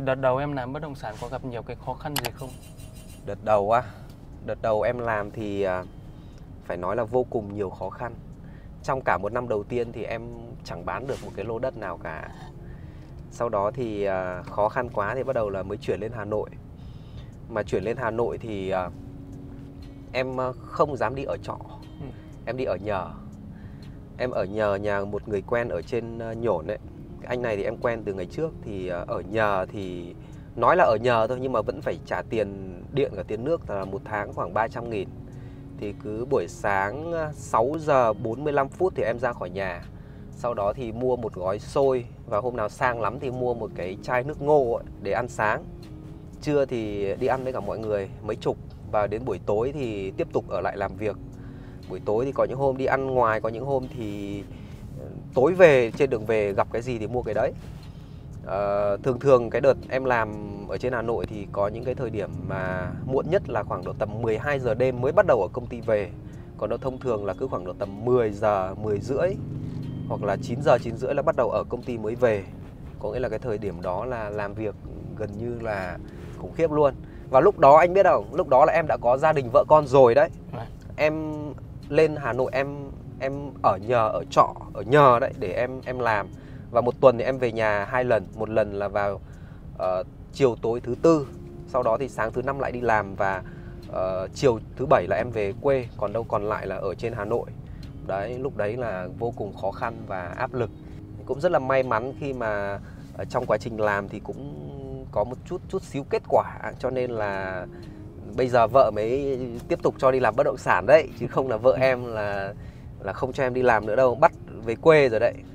Cái đợt đầu em làm bất động sản có gặp nhiều cái khó khăn gì không? Đợt đầu em làm thì phải nói là vô cùng nhiều khó khăn. Trong cả một năm đầu tiên thì em chẳng bán được một cái lô đất nào cả. Sau đó thì khó khăn quá thì bắt đầu là mới chuyển lên Hà Nội. Mà chuyển lên Hà Nội thì em không dám đi ở trọ. Em đi ở nhờ. Em ở nhờ nhà một người quen ở trên Nhổn ấy. Anh này thì em quen từ ngày trước. Thì ở nhờ thì nói là ở nhờ thôi, nhưng mà vẫn phải trả tiền điện và tiền nước, là một tháng khoảng 300.000. Thì cứ buổi sáng 6 giờ 45 phút thì em ra khỏi nhà. Sau đó thì mua một gói xôi, và hôm nào sang lắm thì mua một cái chai nước ngô ấy để ăn sáng. Trưa thì đi ăn với cả mọi người mấy chục. Và đến buổi tối thì tiếp tục ở lại làm việc. Buổi tối thì có những hôm đi ăn ngoài, có những hôm thì tối về, trên đường về gặp cái gì thì mua cái đấy. Thường cái đợt em làm ở trên Hà Nội thì có những cái thời điểm mà muộn nhất là khoảng độ tầm 12 giờ đêm mới bắt đầu ở công ty về. Còn nó thông thường là cứ khoảng độ tầm 10 giờ, 10 rưỡi hoặc là 9 giờ, 9 rưỡi là bắt đầu ở công ty mới về. Có nghĩa là cái thời điểm đó là làm việc gần như là khủng khiếp luôn. Và lúc đó anh biết không, lúc đó là em đã có gia đình vợ con rồi đấy. Em lên Hà Nội em ở nhờ, ở trọ, ở nhờ đấy để em làm. Và một tuần thì em về nhà 2 lần. Một lần là vào chiều tối thứ Tư. Sau đó thì sáng thứ Năm lại đi làm. Và chiều thứ Bảy là em về quê. Còn đâu còn lại là ở trên Hà Nội. Đấy, lúc đấy là vô cùng khó khăn và áp lực. Cũng rất là may mắn khi mà trong quá trình làm thì cũng có một chút xíu kết quả. Cho nên là bây giờ vợ mới tiếp tục cho đi làm bất động sản đấy. Chứ không là vợ em là không cho em đi làm nữa đâu, bắt về quê rồi đấy.